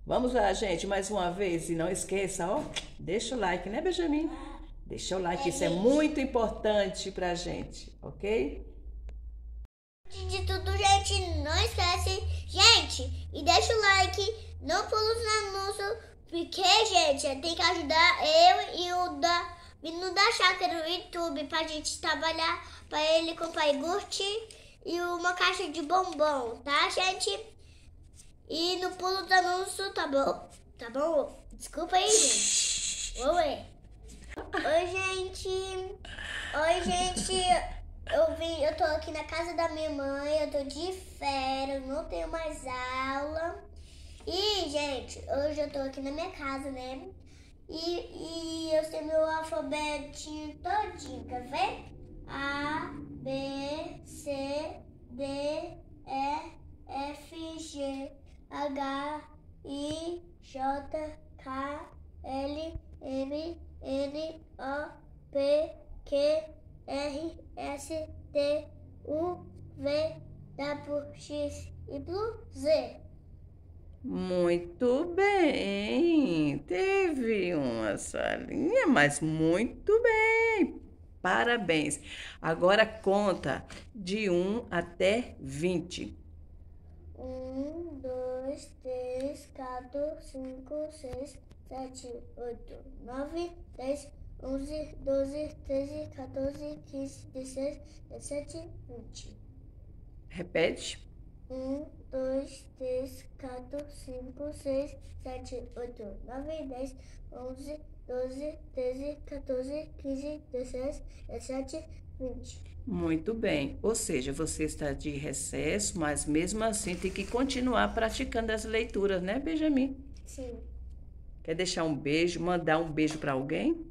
Vamos lá, gente, mais uma vez. E não esqueça, ó, deixa o like, né, Benjamin? Deixa o like, isso é muito importante pra gente, ok? Antes de tudo, gente, não esquece, gente, e deixa o like, não pula os anúncios, porque, gente, tem que ajudar eu e o menino da chácara no YouTube pra gente trabalhar, pra ele comprar iogurte e uma caixa de bombom, tá, gente? E não pula os anúncios, tá bom? Tá bom? Desculpa aí, gente. Oi, gente. Eu tô aqui na casa da minha mãe, eu tô de férias, não tenho mais aula. E, gente, hoje eu tô aqui na minha casa, né? E eu sei meu alfabetinho todinho, quer ver? A, B, C, D, E, F, G, H, I, J, K, L, M, N, O, P, Q, R, S, T, U, V, W, X, Y, Z. Muito bem. Teve uma salinha, mas muito bem. Parabéns. Agora conta de 1 até 20. 1, 2, 3, 4, 5, 6, 7, 8, 9, 10, 11, 12, 13, 14, 15, 16, 17, 20. Repete. 1, 2, 3, 4, 5, 6, 7, 8, 9, 10, 11, 12, 13, 14, 15, 16, 17, 20. Muito bem. Ou seja, você está de recesso, mas mesmo assim tem que continuar praticando as leituras, né, Benjamin? Sim. Quer deixar um beijo, mandar um beijo para alguém?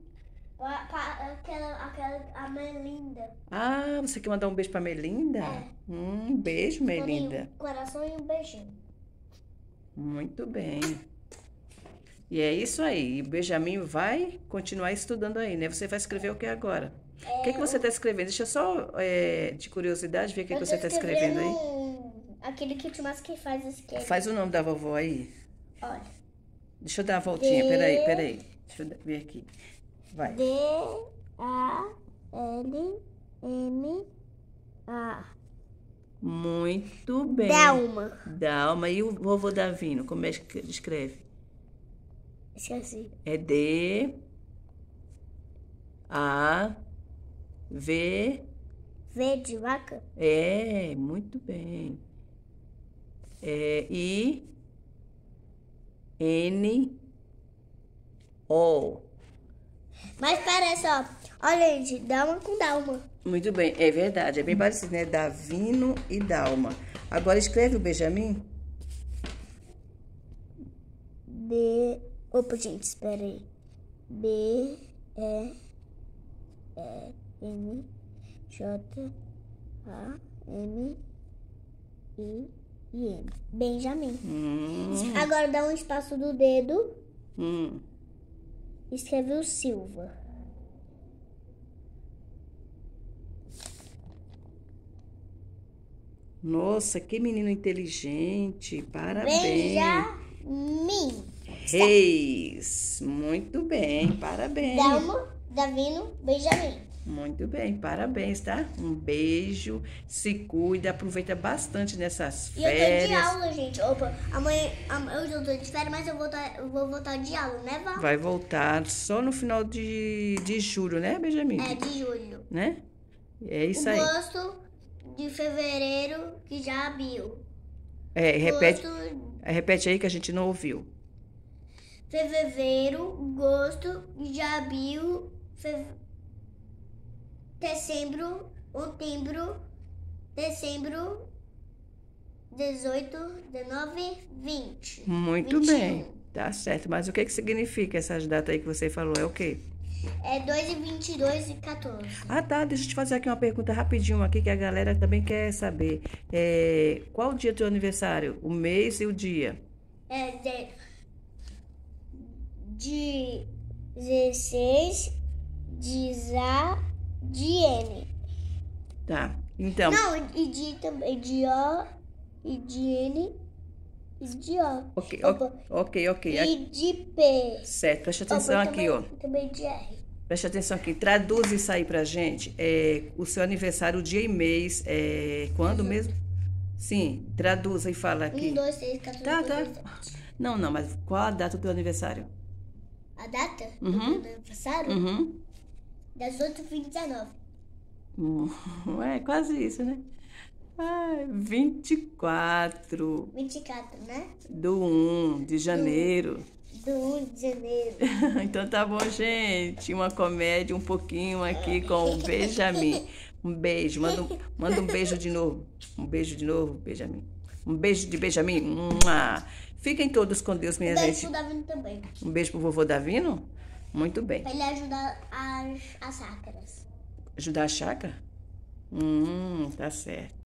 A Melinda. Ah, você quer mandar um beijo para Melinda? É. Um beijo, Melinda. Um coração e um beijinho. Muito bem. E é isso aí. O Benjamin vai continuar estudando aí, né? Você vai escrever o que agora? O que você está escrevendo? Deixa eu só, de curiosidade, ver o que você está escrevendo aí. Aquele que o Timasque faz esquerda. Faz o nome da vovó aí. Olha. Deixa eu dar a voltinha. Peraí. Deixa eu ver aqui. Vai. D-A-L-M-A. Muito bem. Dalma. E o vovô Davino, como é que escreve? Esqueci. É D-A-V... V de vaca? É, muito bem. É I-N-O. Mas parece, ó. Olha, gente, Dalma com Dalma. Muito bem, é verdade. É bem parecido, né? Davino e Dalma. Agora escreve o Benjamin. Opa, gente, espera aí. B-E-N-J-A-M-I-N. Benjamin. Agora dá um espaço do dedo. Escreve o Silva. Nossa, que menino inteligente. Parabéns. Benjamin. Reis. Muito bem, parabéns. Dalma, Davino, Benjamin. Muito bem, parabéns, tá? Um beijo, se cuida, aproveita bastante nessas férias. E eu tô de aula, gente. Opa, amanhã eu tô de férias, mas eu vou voltar de aula, né, Vó? Vai voltar só no final de julho, né, Benjamin? É, de julho. Né? É isso aí. Agosto de fevereiro, que já abriu. Repete aí que a gente não ouviu. Fevereiro, agosto, já abriu, dezembro, outubro, dezembro, 18, 19, 20. Muito 21. bem, tá certo. Mas o que significa essas datas aí que você falou? É o quê? É 2 e 22 e 14. Ah, tá. Deixa eu te fazer aqui uma pergunta rapidinho aqui que a galera também quer saber. Qual o dia do teu aniversário? O mês e o dia? É de 16 de N. Tá. Então. Não, e de também de O e de N E de O. Ok, Opa. ok. E de P. Certo, preste atenção aqui, ó. Também de R. Preste atenção aqui. Traduz isso aí pra gente. O seu aniversário, dia e mês, quando mesmo? Sim, traduza e fala aqui. 1, 2, 3, 14, Tá. 15, 17. Não, mas qual a data do teu aniversário? A data do Uhum. meu aniversário? Uhum. 18/19. É quase isso, né? 24 24, né? do 1 de janeiro. Do 1 de janeiro. Então tá bom, gente. Uma comédia um pouquinho aqui com o Benjamin. Um beijo. Manda um beijo de novo. Um beijo de novo, Benjamin. Um beijo de Benjamin. Mua. Fiquem todos com Deus, minha Beijo gente. pro Davino também. Um beijo pro vovô Davino? Muito bem. Pra ele ajudar as chácaras. Ajudar a chácara? Tá certo.